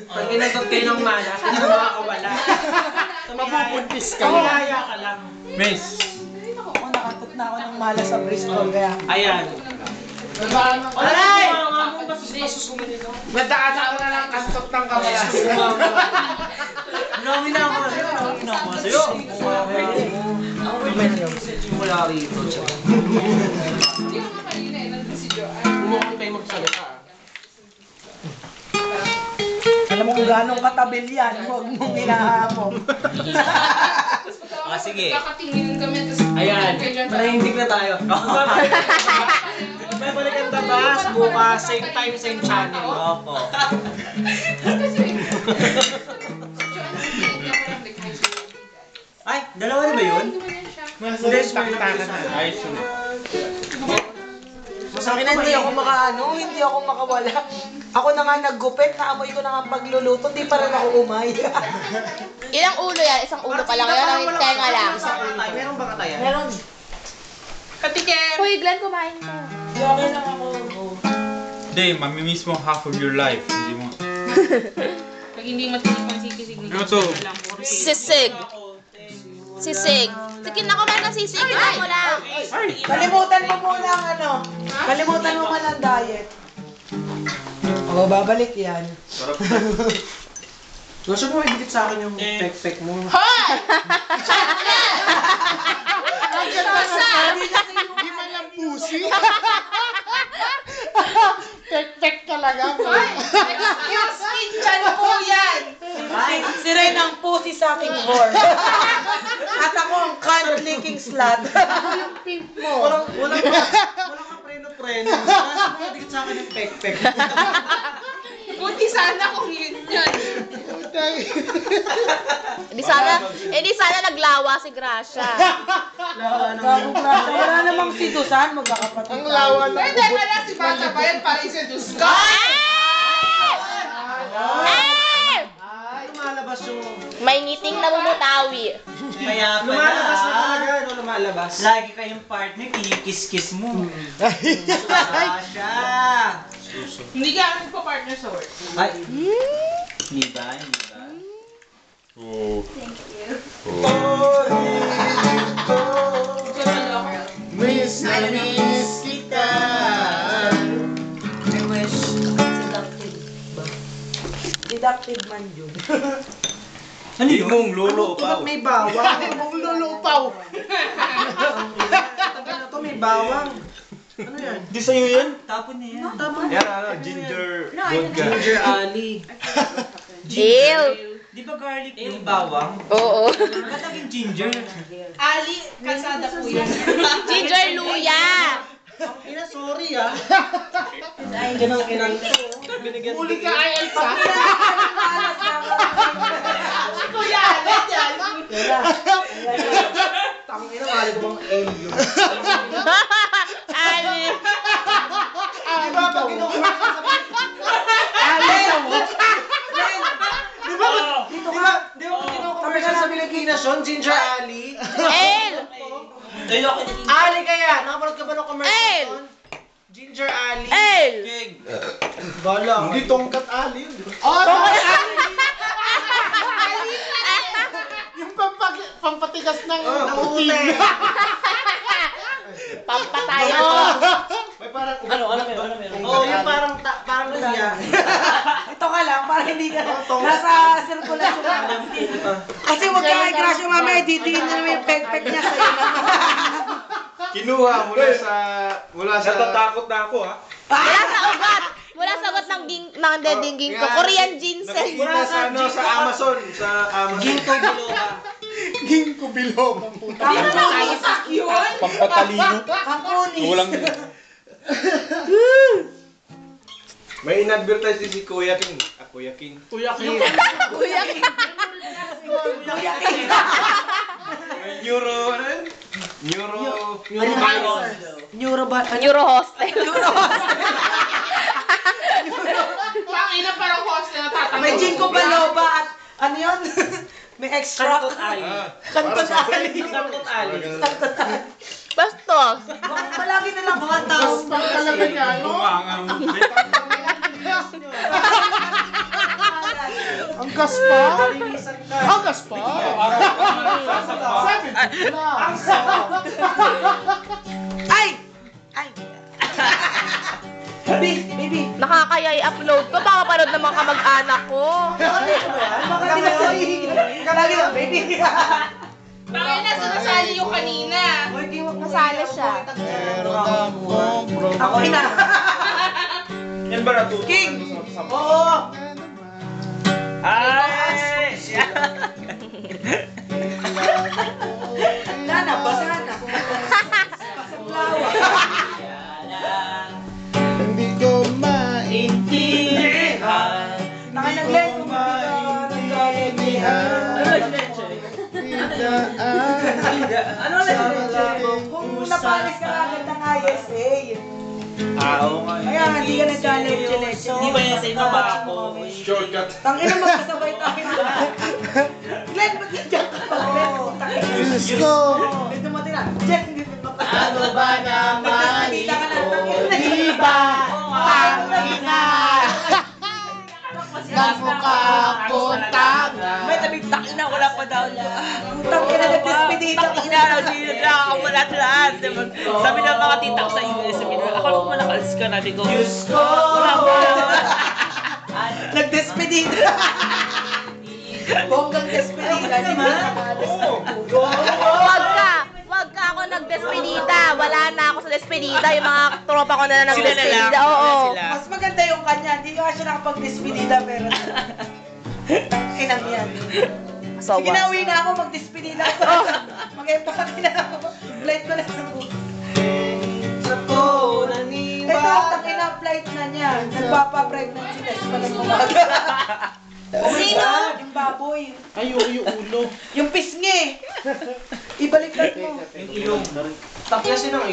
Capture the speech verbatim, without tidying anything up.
Pag kinatot kayo ng malas, hindi na makakawala. Mapupuntis ka. Kamihaya ka lang. Miss. Ako, nakatot na ako ng malas sa Bristol, kaya... Ayan. Aray! Nadaan ako na lang kantot ng kamalas. Marami na ako sa'yo. Marami na ako sa'yo. Ako may simula rito. Hindi ko nga kanina eh, nandun si Joanne. Umukhang kayo magsalita. Alam mo kung gano'ng katabil yan, huwag mong hinahamon. Ah, sige. Kakatingin kami, tapos... Ayan. Malahindig na tayo. May balik ang tabas. Bukas, same time, same channel. Opo. Ay, dalawa na ba yun? Masunod taktakan na. Ay, sunod. Sa akin hindi ako makaano, hindi ako makawala. Ako na nga naggupit, naamoy ko na nga pagluluto, hindi pa rin ako umay. Ilang ulo yan? Isang ulo pa lang. Yan ang tenga lang. Meron ba katayan? Meron. Katikem! Hoy, Glenn, kumain ka. Okay lang ako. Hindi, mamimiss mo half of your life. Hindi mo. Pag hindi matinig pang sikisig ni Ano to? Sisig. Sisig. Sige na kumain ng sisig. Ikaw mo lang. Kalimutan mo muna ang ano, kalimutan mo muna ang diet. O, babalik yan. Gusto mo ibigit sa akin yung pek-pek mo? Hoy! Hindi man lang pusi. Pek-pek talaga. Hoy! Excuse me, dyan po yan! Si, si Ren ang pusi sa aking whore. At ako ang cunt-licking slut. Ako yung pimp mo. Walang, walang, walang ka preno-preno. Gusto mo ibigit sa akin yung pek-pek. Buti sana kung yun yun. Hindi sana, hindi sana naglawa si Gracia. Gagong klase. Wala namang si Dusan, magkakapatid. Ang lawa na. Pwede ka lang si Bata Bayan para iseduce ka. Eh! Lumalabas yung... May ngiting namumutawi. Kaya pala, Lumalabas na talaga, ano lumalabas? lagi kayong partner, kinikis-kis mo. Asya! Hindi ka kami pa partner sa work. Ay, hindi ba? Hindi ba? Oh. Miss na miss kita. I wish seductive ba? Deductive man yun. Ano yun? Mong lolo Ba't may bawang? Mong lulupaw. Tabi na to, may bawang. Ano yan? Di sa'yo yan? Tapon na yan. Tama. Yan ano, ginger vodka. Ginger Ali. Ew. Di ba garlic yung bawang? Oo. Ba't naging ginger? Ali, kalsada po yan. Ginger luya. Ina, sorry ah. Ay, ganang kinang to. Binigyan Huli ka ay Elsa. Si Kuya Alet yan. Tangina, mali ko bang M yun. Ali. Di ba pag kinukuha ka sa Ali sa what? Di ba? Dito ka. Di ba pag kinukuha ka sa Pilipinas yun? Ginger Ali. El. Ali kaya. Nakapanood ka ba ng commercial El. yun? Ginger Ali. El. King! Bala. Hindi tongkat ali yun. di ba? Oh, Yung pampag pampatigas ng Oh, ng puti. utin. Pampatayo. May parang Ano, ano meron? Ano meron? Oh, yung parang, ta- parang luya. Ito ka lang, para hindi ka nasa sirkulasyon ka. Kasi huwag ka kay Gracia mamaya, didiin na naman yung pek-pek niya sa'yo naman. kinuha mula sa mula sa natatakot na ako ha. Mula sa ugat. Mula sa ugat ng ging, ng dedingging ko. Korean ginseng. Nakikita sa ano sa Amazon, sa Amazon. Ginkgo biloba. Ginkgo biloba ang puta. Hindi mo naisak yun. Pampatalino. Kakunis. Walang May in-advertise din si Kuya King. Ah, Kuya King. Kuya Kim. Kuya. May Neuro, ano yun? Neuro. Neuro ba? Neuro hostel. Pangina parang hostel na tatanggol. May ginkgo biloba at ano yun? May extra. Kantot Ali. Ah, Kantot para sa- Ali. Kantot Ali. Bastos. Malagi na lang mga tao. Talaga niya, ano? Tumangang. Gaspa? Ang gaspa? Ay! Ay! Baby, baby. Nakakaya i-upload ko. Baka panood naman kamag-anak ko. Baka di ba lagi na, baby. Bakit nasa nasali yung kanina? Nasali siya. Ako ina. Yan ba natuto? King! Oo! Ay! Nana, basa na. Pasaplawa. Hindi ko maintindihan. Naka nag-let kung hindi ka nag-let. Ano lang kung napalis ka agad ng I S A. Ah, oo nga. Kaya hindi ka nagka-leche-leche. Hindi ba yan sa inyo ba ako? Shortcut. Tangina magkasabay tayo. Glenn, ba't nandiyan ka pa? Glenn, tangina. Diyos ko. May dumating na. Jet, hindi mo pa. Ano ba naman Nagkakita ka na. ito? Tangina. Di ba? Tangina. Nagmukha ko tanga. May tabing takina, wala pa daw niya. Tangina, nag-despedida ka. Takina, hindi nagkakamulat lahat. Sabi ng mga tita ko sa U S, sabi nila, ako nung malakalis ka, nabi ko, Diyos ko! Wala pa Nag-despedida. Bonggang despedida. Di ba? Wag ka. Wag ka ako nag-despedida. Wala na ako sa despedida. Yung mga tropa ko na na Sila na lang. nag-despedida. Oo. Sila. Mas maganda yung kanya. Hindi ka siya nakapag-despedida pero inang yan. So, Sige na, uwi na ako. Mag-despedida ako. Mag-empake na ako. Flight ko na sa buhay. Ito, takin na flight na niya. Nagpapa-pregnant si Tess pa ng umaga. Sino? Yung baboy. Ay, yung ulo. Yung pisngi. Ibaliktad mo. Yung ilong. Taklasin ng